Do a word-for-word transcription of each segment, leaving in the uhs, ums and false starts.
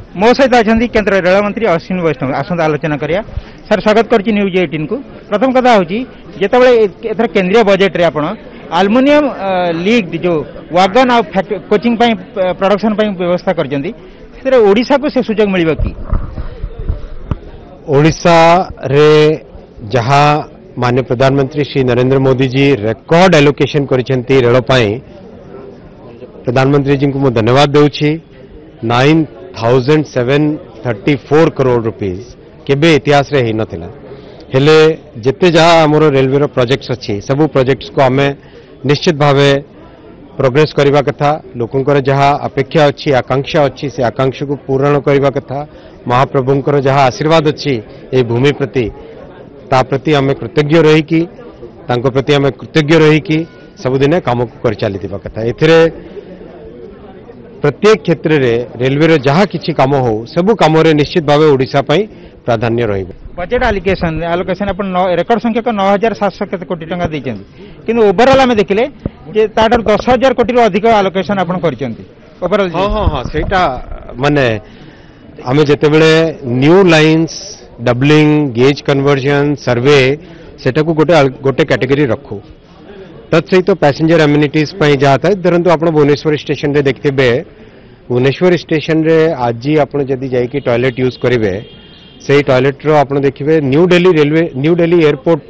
मो सहित अच्छा केन्द्र रेल मंत्री अश्विनी वैष्णव आसंता आलोचना करिया सर स्वागत करछि न्यूज अठारह को। प्रथम कथा होची जेतबेले एथर केंद्रीय बजेट रे आपण एल्युमिनियम लीग जो वागन आ कोचिंग पई प्रोडक्शन पई व्यवस्था करजंती सेरे ओडिसा को से सुजोग मिलिबा की ओडिसा रे जहां माननीय प्रधानमंत्री श्री नरेंद्र मोदी जी रेकॉर्ड एलोकेशन करिसेंती रेल पई प्रधानमंत्री जी को मु धन्यवाद देउछि। Nine thousand seven thirty four crore rupees केबे इतिहास रे ही नथिला हेले जेते जहां हमरो रेलवे रो प्रोजेक्ट्स अछि सब प्रोजेक्ट्स को हमें निश्चित भावे प्रोग्रेस करबा कथा लोकंकर जहां अपेक्षा अछि आकांक्षा अछि से आकांक्षा को पूर्ण करबा कथा महाप्रभुंकर जहां आशीर्वाद अछि ए भूमि प्रति ता प्रति हमें कृतज्ञ रही कि तांको प्रति हमें कृतज्ञ रही कि सबुदिने काम को कर चली दिबा कथा एथिरे प्रत्येक क्षेत्र रे रेलवे रे जहां किछि काम हो सब काम रे निश्चित भावे ओडिसा पई प्राधान्य रहिबो। बजेट एलोकेशन एलोकेशन अपन रेकॉर्ड संख्या को नौ हजार सात सौ कोटी टंका दैछंती किंतु ओवरऑल हमें देखिले जे ताडर दस हजार कोटी रो अधिक एलोकेशन अपन करछंती ओवरऑल। हां हां हां सेटा माने हमें जेतेबेले new lines doubling gauge conversion survey सेटा को गोटे गोटे कैटेगरी रखो तत्सहित तो पैसेंजर एम्यूनिटीज जहाँ था धरतु आप भुवनेश्वर स्टेशन रे देखते भुवनेश्वर स्टेशन रे आज आप जाकि टॉयलेट यूज करेंगे से टॉयलेट रो आप देखिए new Delhi railway new Delhi airport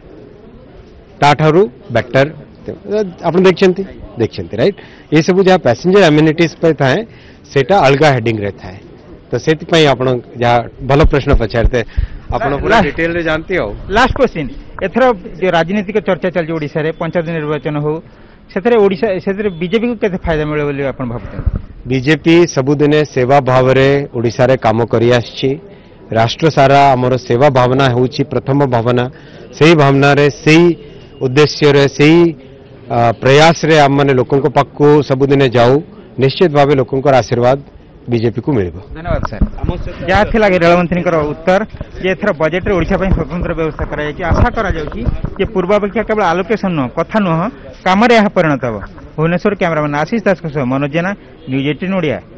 ताठारू बेटर आप देखते देखते राइट ये सब जहाँ पैसेंजर एम्यूनिटीज था सेटा अलगा हेडिंग रे था तो से जहाँ भल प्रश्न पचारते आप पूरा डिटेल रे जानती हो। लास्ट क्वेश्चन एथर जो राजनीतिक चर्चा चलछि ओडिसा रे पंचायत निर्वाचन हो सेथरे ओडिसा सेथरे बीजेपी को केते फायदा मिले बोली आपण भाबुछन? बीजेपी सबुदिने सेवा भाव रे ओडिसा रे काम करि आछि राष्ट्र सारा हमर सेवा भावना होछि प्रथम भावना सेही भावना रे सेही उद्देश्य रे सेही प्रयास रे हम माने लोकन को पाखु सबुदिने जाऊ निश्चित भावे लोकन को आशीर्वाद बीजेपी को मिल। धन्यवाद सर जहाँ थी रेल मंत्री उत्तर जे एथर बजेट रे ओडिशा स्वतंत्र व्यवस्था करा आशा करा कि पूर्वापेक्षा केवल आलोकेशन नुह कथा नुह कम परिणत हो। भुवनेश्वर कैमरामैन आशीष दास मनोज जेना न्यूज अठारह ओडिया।